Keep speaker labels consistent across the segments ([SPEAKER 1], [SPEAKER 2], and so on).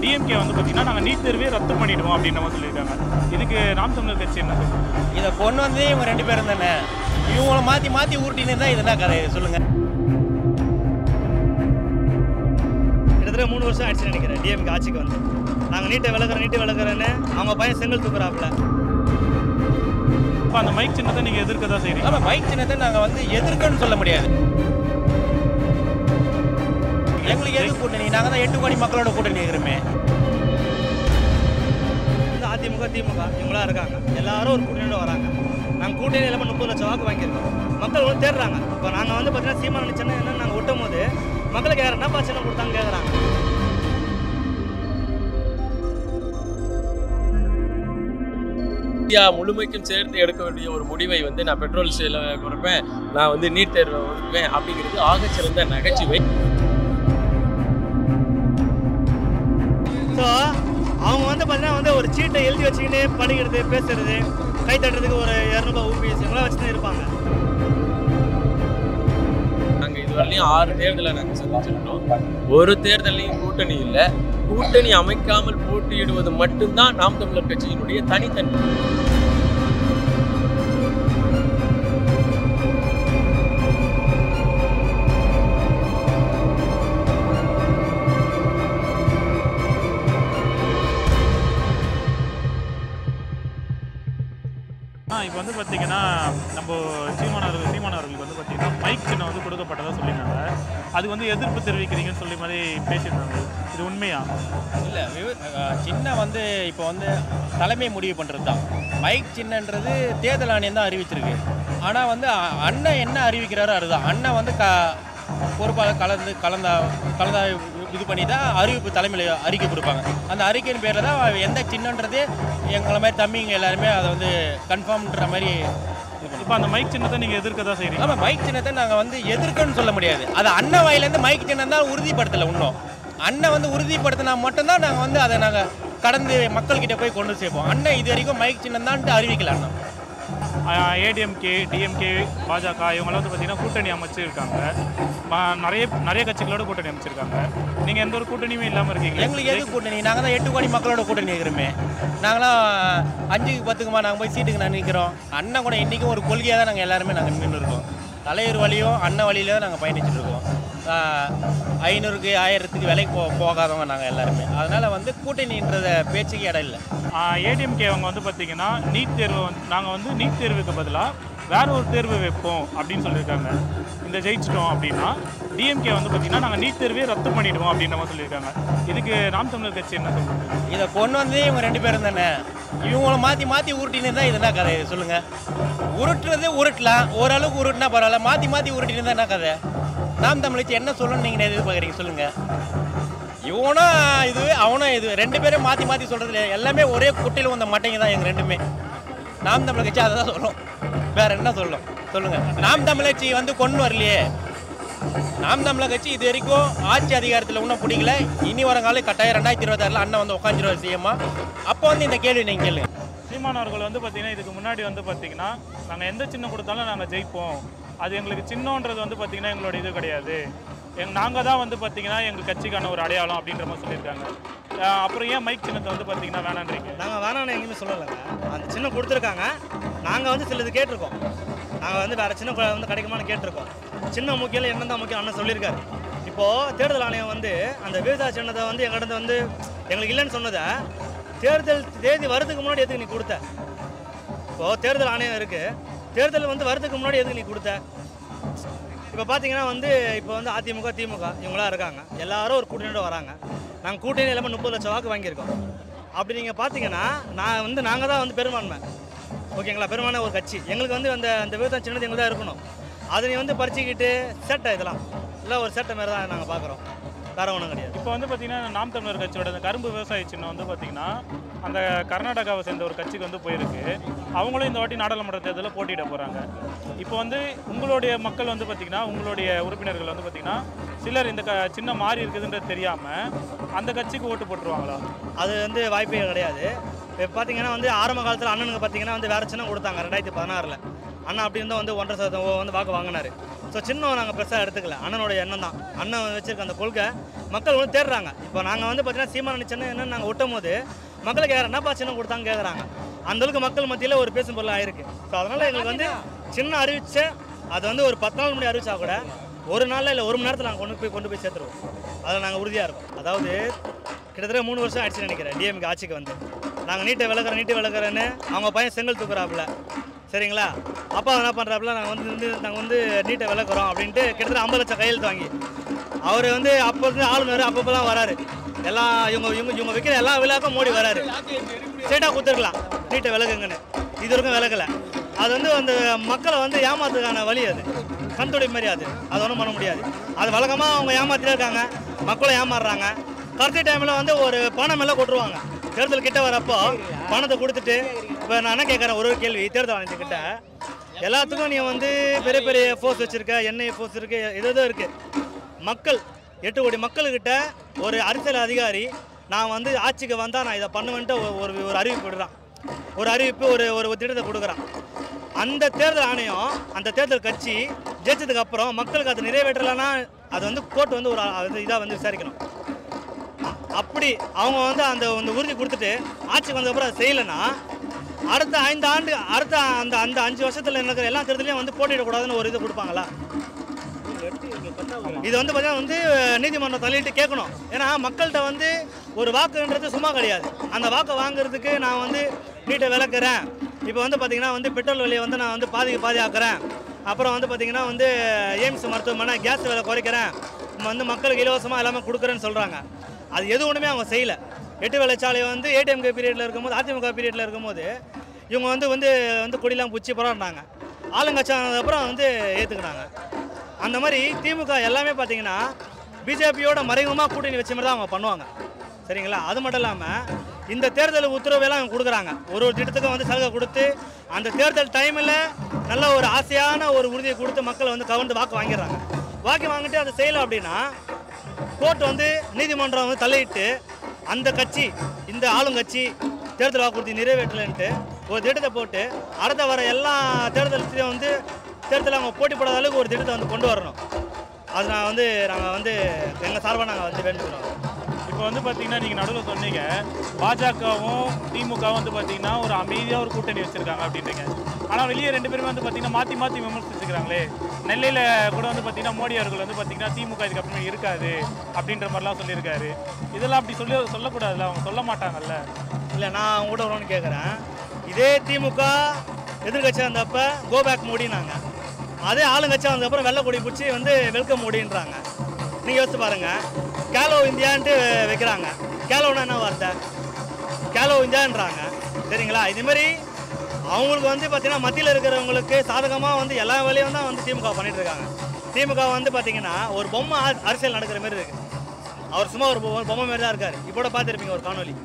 [SPEAKER 1] DMK வந்து பார்த்தீங்கன்னா நாங்கள் நீட் தேர்வே ரத்து பண்ணிடுவோம் அப்படின்ற மாதிரி சொல்லியிருக்காங்க. இதுக்கு நாம் தமிழர் கட்சி என்ன சொல்லுங்கள்?
[SPEAKER 2] இதை கொண்டு வந்து இவங்க 2 பேரும் தானே, இவங்கள மாற்றி மாற்றி ஊட்டின்னு தான் இதெல்லாம் கதை சொல்லுங்கள்.
[SPEAKER 3] கிட்டத்தட்ட 3 வருஷம் ஆயிடுச்சுன்னு நினைக்கிறேன் டிஎம்கே ஆட்சிக்கு வந்து. நாங்கள் நீட்டை விளக்குறேன்னு அவங்க பையன் செங்கல் தூக்குறாப்புல.
[SPEAKER 1] இப்போ அந்த மைக் சின்னத்தை நீங்கள் எதிர்க்க தான் செய்கிறீங்க.
[SPEAKER 2] ஆமாம், மைக் சின்னத்தை நாங்கள் வந்து எதிர்க்கன்னு சொல்ல முடியாது. எங்களுக்கு எது கூட்டணி? நாங்கள் தான் 8 கோடி மக்களோட கூட்டணி இருக்கிறோமே.
[SPEAKER 3] இந்த அதிமுக திமுக இவங்களாம் இருக்காங்க, எல்லாரும் ஒரு கூட்டணியோட வராங்க. நாங்கள் கூட்டணி இல்லாமல் 30 லட்சம் வாக்கு வாங்கியிருக்கோம். மக்கள் வந்து தேடுறாங்க. இப்போ நாங்கள் வந்து பார்த்தீங்கன்னா சீமானி சின்ன என்னன்னு நாங்கள் ஒட்டும் போது மக்களுக்கு யார் என்னப்பா சின்னம் கொடுத்தாங்க கேட்குறாங்க.
[SPEAKER 4] இந்தியா முழுமைக்கும் சேர்த்து எடுக்க வேண்டிய ஒரு முடிவை வந்து நான் பெட்ரோல் சேலை குறைப்பேன், நான் வந்து நீட் தேர்வை ஒதுக்குவேன் அப்படிங்கிறது ஆகச்சிறந்த நகைச்சுவை.
[SPEAKER 3] ஸோ அவங்க வந்து பார்த்தீங்கன்னா வந்து ஒரு சீட்டை எழுதி வச்சுக்கிட்டு படிக்கிறது, பேசுறது, கை தட்டுறதுக்கு ஒரு 200 ரூபாய் ஊபிஎஸ் இவங்களாம் வச்சு தான் இருப்பாங்க.
[SPEAKER 4] நாங்கள் இதுவரையிலையும் 6 தேர்தலை நாங்கள் சந்திச்சிருக்கோம். ஒரு தேர்தலையும் கூட்டணி இல்லை. கூட்டணி அமைக்காமல் போட்டியிடுவது மட்டும்தான் நாம் தமிழர் கட்சியினுடைய தனித்தன்மை.
[SPEAKER 1] இப்போ வந்து பார்த்தீங்கன்னா நம்ம சீமானவர்களுக்கு வந்து பார்த்தீங்கன்னா மைக் சின்னம் வந்து கொடுக்கப்பட்டதாக சொல்லியிருந்தாங்க. அது வந்து எதிர்ப்பு தெரிவிக்கிறீங்கன்னு சொல்லி மாதிரி பேசியிருந்தாங்க. இது உண்மையா?
[SPEAKER 2] இல்லை, சின்னம் வந்து இப்போ வந்து தலைமை முடிவு பண்ணுறது தான். மைக் சின்னன்றது தேர்தல் ஆணையம் தான் அறிவிச்சிருக்கு. ஆனால் வந்து அண்ணன் என்ன அறிவிக்கிறாரோ அதுதான். அண்ணன் வந்து பொறுப்பாக கலந்தா இது பண்ணி தான் அறிவிப்பு தலைமையில் அறிக்கை கொடுப்பாங்க. அந்த அறிக்கையின் பேரில் தான் எந்த சின்னன்றது எங்களை மாதிரி தம்பிங்க எல்லாருமே அதை வந்து கன்ஃபார்ம்ன்ற மாதிரி.
[SPEAKER 1] இப்போ அந்த மைக் சின்னத்தை நீங்கள் எதிர்க்க தான் செய்கிறீங்க.
[SPEAKER 2] ஆமாம், மைக் சின்னத்தை நாங்கள் வந்து எதிர்க்கன்னு சொல்ல முடியாது. அது அண்ணன் வாயிலேருந்து மைக் சின்னம் தான் உறுதிப்படுத்தலை. இன்னும் அண்ணன் வந்து உறுதிப்படுத்தினா மட்டும்தான் நாங்கள் வந்து அதை நாங்கள் கடந்து மக்கள்கிட்ட போய் கொண்டு சேர்ப்போம். அண்ணன் இது வரைக்கும் மைக் சின்னம் தான் அறிவிக்கல. அண்ணன்
[SPEAKER 1] ஏடிஎம்கே, டிஎம்கே, பாஜக இவங்களாம் வந்து பார்த்தீங்கன்னா கூட்டணி அமைச்சிருக்காங்க. நிறைய கட்சிகளோட கூட்டணி அமைச்சிருக்காங்க. நீங்கள் எந்த ஒரு கூட்டணியுமே இல்லாமல் இருக்கீங்க.
[SPEAKER 2] எங்களுக்கு எது கூட்டணி? நாங்கள் தான் 8 கோடி மக்களோட கூட்டணி இருக்கிறோமே. நாங்களாம் 5க்கு 10க்குமா நாங்கள் போய் சீட்டுக்கு நான் நிற்கிறோம். அண்ணன் கூட இன்றைக்கும் ஒரு கொள்கையாக தான் நாங்கள் எல்லாருமே நாங்கள் நின்று இருக்கோம். தலைவர் வழியும் அண்ணன் வழியில தான் நாங்கள் பயணிச்சுட்டு இருக்கோம். 500க்கு 1000க்கு விலைக்கு போகாதவங்க நாங்கள் எல்லாருமே. அதனால் வந்து கூட்டணின்றத பேச்சுக்கு இடம் இல்லை.
[SPEAKER 1] ஏடிஎம்கே அவங்க வந்து பார்த்தீங்கன்னா நீட் தேர்வு நாங்கள் வந்து நீட் தேர்வுக்கு பதிலாக வேற ஒரு தேர்வு வைப்போம் அப்படின்னு சொல்லியிருக்காங்க. இந்த ஜெயிச்சிட்டோம் அப்படின்னா டிஎம்கே வந்து பார்த்தீங்கன்னா நாங்கள் நீட் தேர்வே ரத்து பண்ணிவிடுவோம் அப்படின்ற மாதிரி சொல்லியிருக்காங்க. இதுக்கு நாம் தமிழர் கட்சி என்ன சொல்லுங்கள்?
[SPEAKER 2] இதை கொண்டு வந்து இவங்க 2 பேரும் தானே, இவங்கள மாற்றி மாற்றி உருட்டின்னு தான் இதெல்லாம் கதை சொல்லுங்கள். உருட்டுறது உருட்டலாம், ஓரளவுக்கு உருட்டினா பரவாயில்ல. மாற்றி மாற்றி உருட்டின்னு தான் என்ன கதை? நாம் தமிழ் என்ன சொல்லணும்னு நீங்கள் எதிர்பார்க்குறீங்க சொல்லுங்கள். இவனும் இது அவனும் இது 2 பேரும் மாற்றி மாற்றி சொல்கிறதுல எல்லாமே ஒரே குட்டையில் வந்த மாட்டேங்க தான் எங்கள் 2மே. நாம் தமிழ் கட்சி அதை தான் சொல்லும், வேற என்ன சொல்லும் சொல்லுங்கள். நாம் தமிழ் கட்சி வந்து கொண்டு வரலையே. நாம் தமிழர் கட்சி இது வரைக்கும் ஆட்சி அதிகாரத்தில் இன்னும் பிடிக்கல. இனி வரங்காலம் கட்டாயம் 2026 அண்ணன் வந்து உட்காந்துருவார் சிஎம்மா. அப்போ வந்து இந்த கேள்வி நீங்கள் கேளுங்க.
[SPEAKER 1] சீமானவர்கள் வந்து பார்த்தீங்கன்னா இதுக்கு முன்னாடி வந்து பார்த்தீங்கன்னா நாங்கள் எந்த சின்னம் கொடுத்தாலும் நாங்கள் ஜெயிப்போம், அது எங்களுக்கு சின்னன்றது வந்து பார்த்தீங்கன்னா எங்களோட இது கிடையாது, நாங்கள் தான் வந்து பார்த்தீங்கன்னா எங்கள் கட்சிக்கான ஒரு அடையாளம் அப்படின்ற மாதிரி சொல்லியிருக்காங்க. அப்புறம் ஏன் மைக் சின்னத்தை வந்து பார்த்தீங்கன்னா வேணான்றீங்க?
[SPEAKER 3] நாங்கள் வேணான்னு எங்கேயுமே சொல்லலைங்க. அந்த சின்னம் கொடுத்துருக்காங்க. நாங்கள் வந்து சிலது கேட்டிருக்கோம். நாங்கள் வந்து வேறு சின்ன வந்து கிடைக்குமான்னு கேட்டிருக்கோம். சின்ன முக்கியம் என்ன தான் முக்கியம் அண்ணன் சொல்லியிருக்காரு. இப்போது தேர்தல் ஆணையம் வந்து அந்த விவசாய சின்னத்தை வந்து எங்கள்கிட்ட வந்து எங்களுக்கு இல்லைன்னு சொன்னதை தேர்தல் தேதி வரதுக்கு முன்னாடி எதுக்கு நீ கொடுத்த? இப்போது தேர்தல் ஆணையம் இருக்குது, தேர்தல் வந்து வரதுக்கு முன்னாடி எதுக்கு நீ கொடுத்த? இப்போ பார்த்தீங்கன்னா வந்து இப்போ வந்து அதிமுக திமுக இவங்களாம் இருக்காங்க, எல்லாரும் ஒரு கூட்டணியோட வராங்க. நாங்கள் கூட்டணி இல்லாமல் 30 லட்சம் வாக்கு வாங்கியிருக்கோம். அப்படி நீங்கள் பார்த்தீங்கன்னா நாங்கள் தான் வந்து பெரும்பான்மை, ஓகேங்களா? பெரும்பான்மை ஒரு கட்சி. எங்களுக்கு வந்து அந்த விவசாய சின்னது எங்களுக்கு தான் இருக்கணும். அதை நீ வந்து பறிச்சுக்கிட்டு சேட்டை இதெல்லாம் இல்லை ஒரு சேட்டை மாதிரி தான் நாங்கள் பார்க்குறோம், வேறு ஒன்றும் கிடையாது.
[SPEAKER 1] இப்போ வந்து பார்த்தீங்கன்னா நாம் தமிழர் கட்சியோட அந்த கரும்பு விவசாய சின்னம் வந்து பார்த்தீங்கன்னா அந்த கர்நாடகாவை சேர்ந்த ஒரு கட்சிக்கு வந்து போயிருக்கு. அவங்களும் இந்த வாட்டி நாடாளுமன்ற தேர்தலில் போட்டியிட போகிறாங்க. இப்போ வந்து உங்களுடைய மக்கள் வந்து பார்த்திங்கன்னா உங்களுடைய உறுப்பினர்கள் வந்து பார்த்திங்கன்னா சிலர் இந்த சின்னம் மாறி இருக்குதுன்றது தெரியாமல் அந்த கட்சிக்கு ஓட்டு போட்டுருவாங்களா?
[SPEAKER 3] அது வந்து வாய்ப்பே கிடையாது. இப்போ பார்த்தீங்கன்னா வந்து ஆரம்ப காலத்தில் அண்ணனுக்கு பார்த்தீங்கன்னா வந்து வேறு சின்னம் கொடுத்தாங்க 2016. அண்ணா அப்படி இருந்தால் வந்து 1.5% வந்து வாக்கு வாங்கினார். ஸோ சின்னம் நாங்கள் பெருசாக எடுத்துக்கல. அண்ணனோட எண்ணம் தான், அண்ணன் வச்சுருக்க அந்த கொள்கை மக்கள் வந்து தேடுறாங்க. இப்போ நாங்கள் வந்து பார்த்தீங்கன்னா சீமானி சின்னம் என்னன்னு நாங்கள் ஒட்டும் போது மக்கள் கேட்குறாங்க, என்னப்பா சின்னம் கொடுத்தாங்க கேட்குறாங்க. அந்தளவுக்கு மக்கள் மத்தியில் ஒரு பேசும் பொருளாக ஆயிருக்கு. ஸோ அதனால் எங்களுக்கு வந்து சின்ன அறிவிச்ச அது வந்து ஒரு 10 நாள் முன்னாடி அறிவிச்சா கூட ஒரு நாளில் இல்லை 1 மணி நேரத்தில் நாங்கள் கொண்டு போய் சேர்த்துருவோம். அதில் நாங்கள் உறுதியாக இருக்கோம். அதாவது கிட்டத்தட்ட 3 வருஷம் ஆயிடுச்சுன்னு நினைக்கிறேன் டிஎம்கே ஆட்சிக்கு வந்து. நாங்கள் நீட்டை விளக்குறேன்னு அவங்க பையன் செங்கல் தூக்குறாப்புல, சரிங்களா? அப்பா என்ன பண்ணுறாப்புல, நாங்கள் வந்து நீட்டை விளக்குறோம் அப்படின்ட்டு கிட்டத்தட்ட 50 லட்சம் கையெழுத்து வாங்கி அவர் வந்து அப்போ இருந்து ஆளுநர் அப்பப்போலாம் வராரு. எல்லாம் இவங்க வைக்கிற எல்லா விழாக்கும் மோடி வராரு. ஸ்ட்ரெயிட்டாக கொடுத்துருக்கலாம் நீட்டை விளக்குங்கன்னு, இது வரைக்கும் விளக்கலை. அது வந்து அந்த மக்களை வந்து ஏமாத்துக்கான வழி, அது கண்துடை மாதிரி. அது ஒன்றும் பண்ண முடியாது. அது வழக்கமாக அவங்க ஏமாத்திட்டே இருக்காங்க, மக்களை ஏமாறுறாங்க. கடைசி டைமில் வந்து ஒரு பணம் எல்லாம் கொட்டுருவாங்க. தேர்தல் கிட்ட வரப்போ பணத்தை கொடுத்துட்டு, இப்போ நான் என்ன கேட்குறேன், ஒரு கேள்வி தேர்தல் ஆணையத்துக்கிட்ட, எல்லாத்துக்கும் நீ வந்து பெரிய பெரிய ஃபோர்ஸ் வச்சுருக்க, என்ஐஏ ஃபோர்ஸ் இருக்குது, ஏதோ இருக்குது. மக்கள் 8 கோடி மக்கள்கிட்ட ஒரு அரசியல் அதிகாரி நான் வந்து ஆட்சிக்கு வந்தால் நான் இதை பண்ணுவேன்ட்டு ஒரு அறிவிப்பு விடுறான், ஒரு அறிவிப்பு ஒரு திட்டத்தை கொடுக்குறான். அந்த தேர்தல் ஆணையம், அந்த தேர்தல் கட்சி ஜெயிச்சதுக்கு அப்புறம் மக்களுக்கு அது நிறைவேற்றலைன்னா அது வந்து கோர்ட் வந்து ஒரு இதாக வந்து விசாரிக்கணும். அப்படி அவங்க வந்து அந்த உறுதி கொடுத்துட்டு ஆட்சிக்கு வந்ததுக்கப்புறம் அதை செய்யலைன்னா அடுத்த 5 ஆண்டு அந்த 5 வருஷத்தில் இருக்கிற எல்லா தேர்தலையும் வந்து போட்டியிடக்கூடாதுன்னு ஒரு இது கொடுப்பாங்களா? இது வந்து பார்த்தீங்கன்னா வந்து நீதிமன்றம் தள்ளிட்டு கேட்கணும். ஏன்னா மக்கள்கிட்ட வந்து ஒரு வாக்குன்றது சும்மா கிடையாது. அந்த வாக்கை வாங்குறதுக்கு நான் வந்து நீட்டை விளக்குறேன், இப்போ வந்து பார்த்திங்கன்னா வந்து பெட்ரோல் விலையை வந்து நான் வந்து பாதி ஆக்குறேன், அப்புறம் வந்து பார்த்திங்கன்னா வந்து எய்ம்ஸ் மருத்துவமனை கேஸ் விலை குறைக்கிறேன், வந்து மக்களுக்கு இலவசமாக எல்லாமே கொடுக்குறேன்னு சொல்கிறாங்க. அது எது ஒன்றுமே அவங்க செய்யலை. 8 வேலைச்சாலை வந்து ஏடிஎம்கே பீரியடில் இருக்கும்போது, அதிமுக பீரியடில் இருக்கும்போது இவங்க வந்து கொடியெலாம் பிடிச்சி போராடினாங்க. ஆளுங்கட்சி ஆனதுக்கப்புறம் வந்து ஏற்றுக்கினாங்க. அந்த மாதிரி திமுக எல்லாமே பார்த்தீங்கன்னா பிஜேபியோட மறைமுகமாக கூட்டணி வச்ச மாதிரி தான் அவங்க பண்ணுவாங்க, சரிங்களா? அது மட்டும் இல்லாமல் இந்த தேர்தல் உத்தரவெல்லாம் அவங்க கொடுக்குறாங்க. ஒரு திட்டத்துக்கும் வந்து சலுகை கொடுத்து அந்த தேர்தல் டைமில் நல்ல ஒரு ஆசையான ஒரு உறுதியை கொடுத்து மக்களை வந்து கவர்ந்து வாக்கு வாங்கிடுறாங்க. வாக்கு வாங்கிட்டு அதை செய்யலை அப்படின்னா கோர்ட் வந்து நீதிமன்றம் வந்து தலையிட்டு அந்த கட்சி, இந்த ஆளுங்கட்சி தேர்தல் வாக்குறுதி நிறைவேற்றலைன்ட்டு ஒரு திட்டத்தை போட்டு அடுத்த வர எல்லா தேர்தலையும் வந்து தேர்தலில் அவங்க போட்டி போடாத அளவுக்கு ஒரு திட்டத்தை வந்து கொண்டு வரணும். அது நாங்கள் வந்து எங்கள் சார்பாக நாங்கள் வந்து வேண்டுகிறோம்.
[SPEAKER 1] இப்போ வந்து பார்த்தீங்கன்னா நீங்கள் நடுவில் சொன்னீங்க பாஜகவும் திமுகவும் வந்து பார்த்தீங்கன்னா ஒரு அமைதியாக ஒரு கூட்டணி வச்சுருக்காங்க அப்படின்றீங்க. ஆனால் வெளியே 2 பேருமே வந்து பார்த்தீங்கன்னா மாற்றி விமர்சிச்சுக்கிறாங்களே. நெல்லையில் கூட வந்து பார்த்தீங்கன்னா மோடி அவர்கள் வந்து பார்த்தீங்கன்னா திமுக இதுக்கப்புறமே இருக்காது அப்படின்ற மாதிரிலாம் சொல்லியிருக்காரு. இதெல்லாம் அப்படி சொல்லக்கூடாதுல்ல, அவங்க சொல்ல மாட்டாங்கல்ல.
[SPEAKER 3] இல்லை, நான் அவங்க கூட ஒன்று கேட்குறேன். இதே திமுக எதிர்கட்சியாக இருந்தப்போ கோபேக் மோடினாங்க, அதே ஆளுங்கட்சியாக வந்ததுக்கப்புறம் வெள்ளை கொடி பிடிச்சி வந்து வெல்கம் மோடின்றாங்க. நீங்கள் யோசிச்சு பாருங்கள். கேலோ இந்தியான்ட்டு வைக்கிறாங்க. கேலோன்னா என்ன வார்த்தை? கேலோ இந்தியான்றாங்க, சரிங்களா? இதுமாரி அவங்களுக்கு வந்து பார்த்தீங்கன்னா மத்தியில் இருக்கிறவங்களுக்கு சாதகமாக வந்து எல்லா வேலையும் தான் வந்து திமுக பண்ணிகிட்டு இருக்காங்க. திமுக வந்து பார்த்தீங்கன்னா ஒரு பொம்மை அரசியல் நடக்கிற மாதிரி இருக்குது. அவர் சும்மா ஒரு பொம்மை மாதிரி தான் இருக்கார். இப்போ பார்த்துருப்பீங்க ஒரு காணொலி,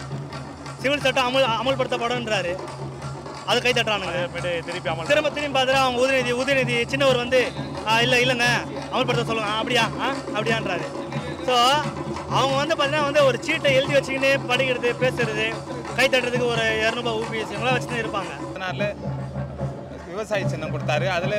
[SPEAKER 3] சிவில் சட்டம் அமல்படுத்தப்படுன்றாரு, அது கை தட்டுறானுங்க. திரும்பி பார்த்துட்டு அவங்க உதயநிதி சின்னவர் வந்து இல்லைங்க அமல்படுத்த சொல்லுங்க, அப்படியான்றாரு. ஸோ அவங்க வந்து பார்த்தீங்கன்னா வந்து ஒரு சீட்டை எழுதி வச்சுக்கின்னு படிக்கிறது, பேசுறது, கை தட்டுறதுக்கு ஒரு 200 UPS இவங்களாம் வச்சுன்னு இருப்பாங்க.
[SPEAKER 5] அதனால விவசாய சின்னம் கொடுத்தாரு, அதில்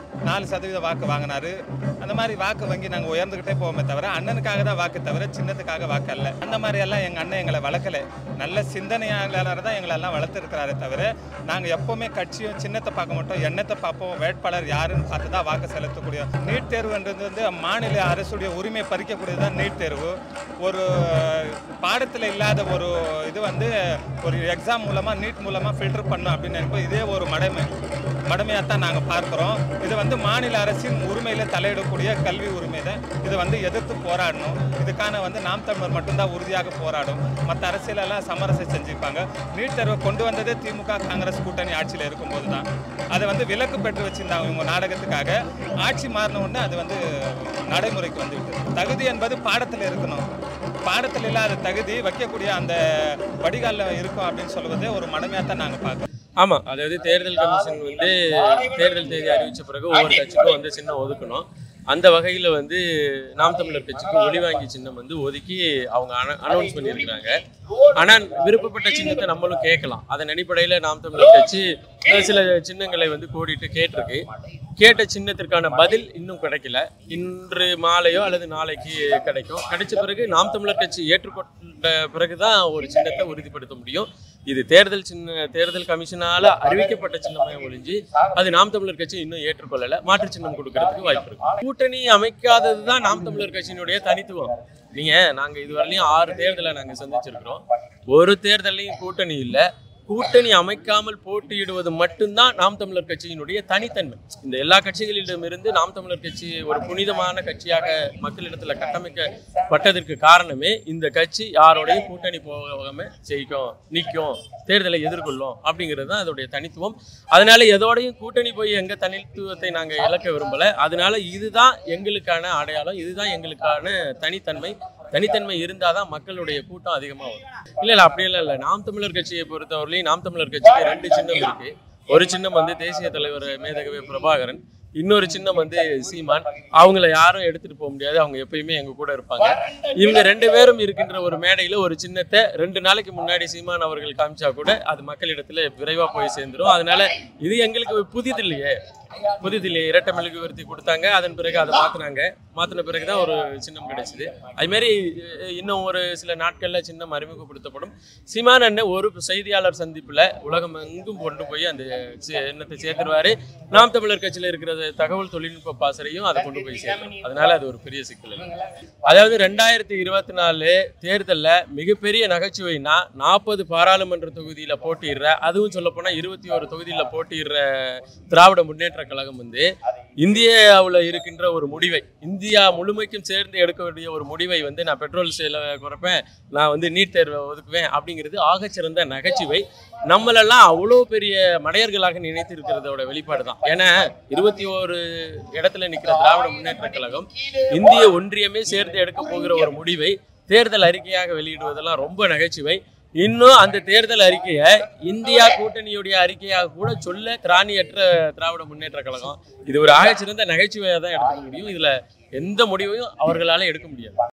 [SPEAKER 5] 4% வாக்கு வாங்கினாரு. அந்த மாதிரி வாக்கு வங்கி நாங்கள் உயர்ந்துக்கிட்டே போவோமே தவிர அண்ணனுக்காக தான் வாக்கு தவிர சின்னத்துக்காக வாக்கு அல்ல. அந்த மாதிரியெல்லாம் எங்கள் அண்ணன் எங்களை வளர்க்கலை. நல்ல சிந்தனையாளர் தான் எங்களெல்லாம் வளர்த்துருக்கிறாரே தவிர நாங்கள் எப்போவுமே கட்சியும் சின்னத்தை பார்க்க மாட்டோம், எண்ணத்தை பார்ப்போம், வேட்பாளர் யாருன்னு பார்த்து தான் வாக்கு செலுத்தக்கூடிய. நீட் தேர்வுன்றது வந்து மாநில அரசுடைய உரிமை பறிக்கக்கூடியது தான் நீட் தேர்வு. ஒரு பாடத்தில் இல்லாத ஒரு இது வந்து ஒரு எக்ஸாம் மூலமாக நீட் மூலமாக ஃபில்டர் பண்ணோம் அப்படின்னு நினைப்போம். இதே ஒரு மடமையாக தான் நாங்கள் பார்க்குறோம். இது வந்து மாநில அரசின் உரிமையில் தலையிடக்கூடிய கல்வி உரிமை தான். இதை வந்து எதிர்த்து போராடணும். இதுக்கான வந்து நாம் தமிழர் மட்டும்தான் உறுதியாக போராடும். மற்ற அரசியலெல்லாம் சமரசம் செஞ்சுருப்பாங்க. நீட் தேர்வை கொண்டு வந்ததே திமுக காங்கிரஸ் கூட்டணி ஆட்சியில் இருக்கும்போது தான். அதை வந்து விலக்கு பெற்று வச்சுருந்தாங்க இவங்க நாடகத்துக்காக. ஆட்சி மாறின உடனே அது வந்து நடைமுறைக்கு வந்துவிட்டு. தகுதி என்பது பாடத்தில் இருக்கணும். பாடத்தில் இல்லாத தகுதி வைக்கக்கூடிய அந்த வடிகாலில் இருக்கும் அப்படின்னு சொல்லுவதே ஒரு மடமையாக தான் நாங்கள் பார்க்குறோம்.
[SPEAKER 4] ஆமாம், அதாவது தேர்தல் கமிஷன் வந்து தேர்தல் தேதி அறிவித்த பிறகு ஒவ்வொரு கட்சிக்கும் வந்து சின்னம் ஒதுக்கணும். அந்த வகையில் வந்து நாம் தமிழர் கட்சிக்கு ஒளிவாங்கி சின்னம் வந்து ஒதுக்கி அவங்க அனௌன்ஸ் பண்ணியிருக்கிறாங்க. ஆனால் விருப்பப்பட்ட சின்னத்தை நம்மளும் கேட்கலாம். அதன் அடிப்படையில் நாம் தமிழர் கட்சி சில சின்னங்களை வந்து கோடிட்டு கேட்டிருக்கு. கேட்ட சின்னத்திற்கான பதில் இன்னும் கிடைக்கல. இன்று மாலையோ அல்லது நாளைக்கு கிடைக்கும். கிடைச்ச பிறகு நாம் தமிழர் கட்சி ஏற்றுக்கொண்ட பிறகுதான் ஒரு சின்னத்தை உறுதிப்படுத்த முடியும். இது தேர்தல் கமிஷனால அறிவிக்கப்பட்ட சின்னமே ஒழிஞ்சு அது நாம் தமிழர் கட்சி இன்னும் ஏற்றுக்கொள்ளல. மாற்று சின்னம் கொடுக்கறதுக்கு வாய்ப்பு இருக்கு. கூட்டணி அமைக்காததுதான் நாம் தமிழர் கட்சியினுடைய தனித்துவம். நாங்க இதுவரையிலும் 6 தேர்தலை நாங்க சந்திச்சிருக்கிறோம். ஒரு தேர்தலையும் கூட்டணி இல்லை. கூட்டணி அமைக்காமல் போட்டியிடுவது மட்டும்தான் நாம் தமிழர் கட்சியினுடைய தனித்தன்மை. இந்த எல்லா கட்சிகளிடமிருந்து நாம் தமிழர் கட்சி ஒரு புனிதமான கட்சியாக மக்களிடத்துல கட்டமைக்கப்பட்டதற்கு காரணமே இந்த கட்சி யாரோடையும் கூட்டணி போகாம நிற்கும், தேர்தலை எதிர்கொள்ளும் அப்படிங்கிறது தான் அதோடைய தனித்துவம். அதனால எதோடையும் கூட்டணி போய் எங்க தனித்துவத்தை நாங்க இழக்க விரும்பல. அதனால இதுதான் எங்களுக்கான அடையாளம், இதுதான் எங்களுக்கான தனித்தன்மை இருந்தாதான் மக்களுடைய கூட்டம் அதிகமா வரும். இல்ல அப்படியெல்லாம் இல்லை. நாம் தமிழர் கட்சியை பொறுத்தவரையிலும் நாம் தமிழர் கட்சிக்கு 2 சின்னம் இருக்கு. ஒரு சின்னம் வந்து தேசிய தலைவர் மேதகவி பிரபாகரன், இன்னொரு சின்னம் வந்து சீமான். அவங்கள யாரும் எடுத்துட்டு போக முடியாது. அவங்க எப்பயுமே எங்க கூட இருப்பாங்க. இவங்க 2 பேரும் இருக்கின்ற ஒரு மேடையில ஒரு சின்னத்தை 2 நாளைக்கு முன்னாடி சீமான் அவர்கள் காமிச்சா கூட அது மக்களிடத்துல விரைவா போய் சேர்ந்துரும். அதனால இது எங்களுக்கு புதிதில்லையே. இரட்டை மெழுகுவர்த்தி கொடுத்தாங்க. அதன் பிறகு அதை மாத்தின பிறகுதான் ஒரு சின்னம் கிடைச்சது. அது மாதிரி இன்னும் ஒரு சில நாட்கள்ல சின்னம் அறிமுகப்படுத்தப்படும். சீமான் அண்ணன் ஒரு செய்தியாளர் சந்திப்புல உலகம் எங்கும் கொண்டு போய் அந்த சின்னத்தை சேர்த்துருவாரு. நாம் தமிழர் கட்சியில இருக்கிற தகவல் தொழில்நுட்ப பாசறையும் அதை கொண்டு போய் சேர்க்கணும். அதனால அது ஒரு பெரிய சிக்கல். அதாவது 2024 தேர்தலில் மிகப்பெரிய நகைச்சுவைனா 40 பாராளுமன்ற தொகுதியில போட்டியிடுற, அதுவும் சொல்ல போனா 21 தொகுதியில போட்டியிடுற திராவிட முன்னேற்ற கழகம் வந்து இந்தியாவில் இருக்கின்ற ஒரு முடிவை, இந்தியா முழுமைக்கும் சேர்ந்து எடுக்க வேண்டிய ஒரு முடிவை வந்து நான் பெட்ரோல் செலவை குறைப்பேன், நான் வந்து நீட் தேர்வை ஒதுக்குவேன் அப்படிங்கிறது ஆகச்சிறந்த நகைச்சுவை. நம்மளெல்லாம் அவ்வளோ பெரிய மடையர்களாக நினைத்து இருக்கிறதோட வெளிப்பாடு தான். ஏன்னா 21 இடத்துல நிற்கிற திராவிட முன்னேற்ற கழகம் இந்திய ஒன்றியமே சேர்ந்து எடுக்க போகிற ஒரு முடிவை தேர்தல் அறிக்கையாக வெளியிடுவதெல்லாம் ரொம்ப நகைச்சுவை. இன்னும் அந்த தேர்தல் அறிக்கையை இந்தியா கூட்டணியுடைய அறிக்கையாக கூட சொல்ல திராணியற்ற திராவிட முன்னேற்ற கழகம். இது ஒரு ஆகச்சிறந்த நகைச்சுவையாக தான் எடுத்துக்க முடியும். இதுல எந்த முடிவையும் அவர்களால எடுக்க முடியாது.